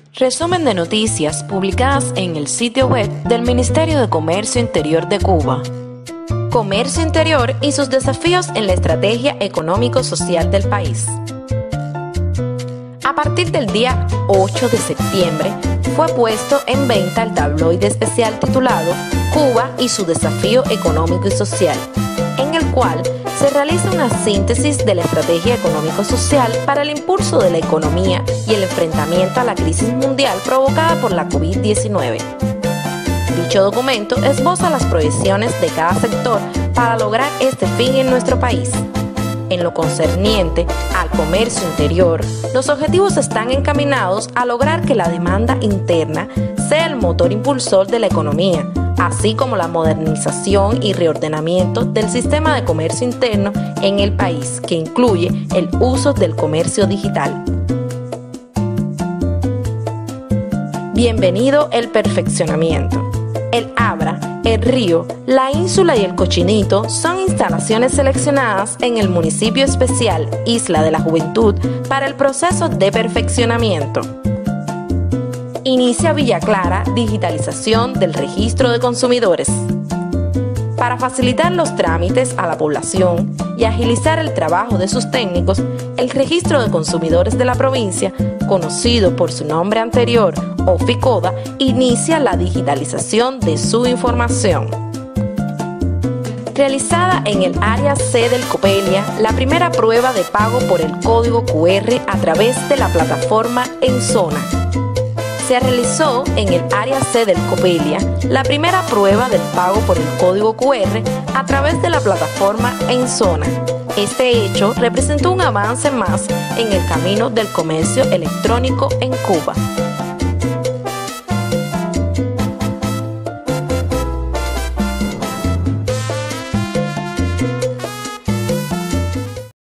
Resumen de noticias publicadas en el sitio web del Ministerio de Comercio Interior de Cuba. Comercio interior y sus desafíos en la estrategia económico-social del país. A partir del día 8 de septiembre fue puesto en venta el tabloide especial titulado Cuba y su desafío económico y social, en el cual se realiza una síntesis de la estrategia económico-social para el impulso de la economía y el enfrentamiento a la crisis mundial provocada por la COVID-19. Dicho documento esboza las proyecciones de cada sector para lograr este fin en nuestro país. En lo concerniente al comercio interior, los objetivos están encaminados a lograr que la demanda interna sea el motor impulsor de la economía, así como la modernización y reordenamiento del sistema de comercio interno en el país, que incluye el uso del comercio digital. Bienvenido el perfeccionamiento. El Abra, el Río, la Ínsula y el Cochinito son instalaciones seleccionadas en el municipio especial Isla de la Juventud para el proceso de perfeccionamiento. Inicia Villa Clara digitalización del registro de consumidores. Para facilitar los trámites a la población y agilizar el trabajo de sus técnicos, el Registro de Consumidores de la provincia, conocido por su nombre anterior, OFICODA, inicia la digitalización de su información. Realizada en el área C del Copelia, la primera prueba de pago por el código QR a través de la plataforma En Zona. Se realizó en el área C del Copelia la primera prueba del pago por el código QR a través de la plataforma En Zona. Este hecho representó un avance más en el camino del comercio electrónico en Cuba.